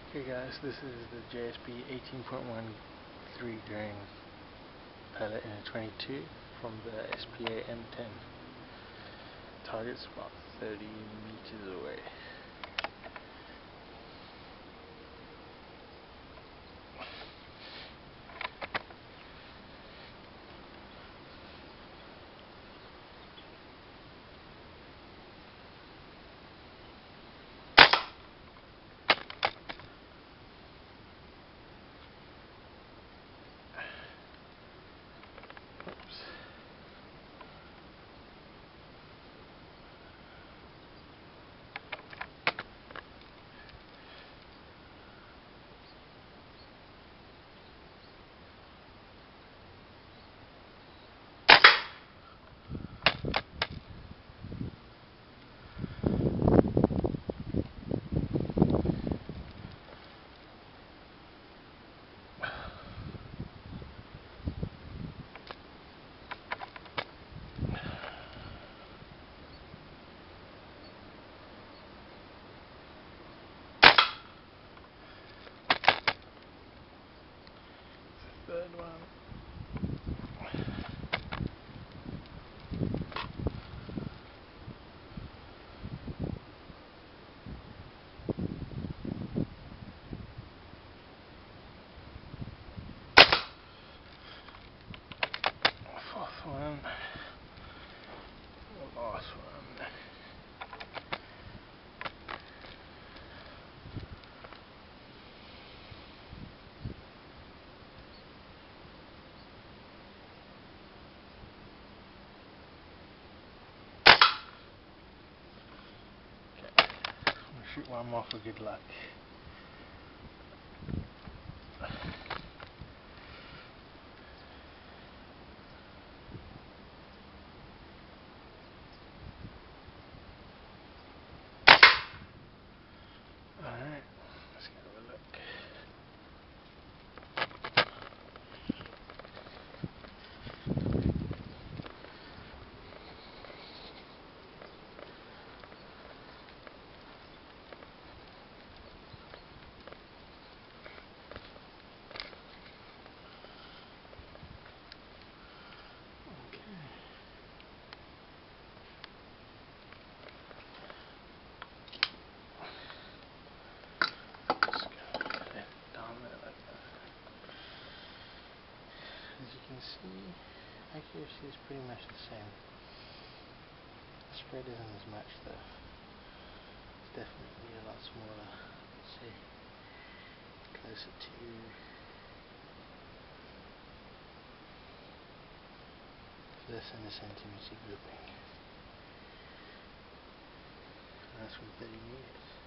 Okay guys, this is the JSP 18.13 grain pellet in a 22 from the SPA M10. Target's about 30 meters away. Oops. Third one. Fourth one. The last one. Shoot one more for good luck. Alright, let's go have a look. As you can see, accuracy is pretty much the same. The spread isn't as much though. It's definitely a lot smaller. Let's see, closer to less than a centimeter grouping. That's from 30 meters.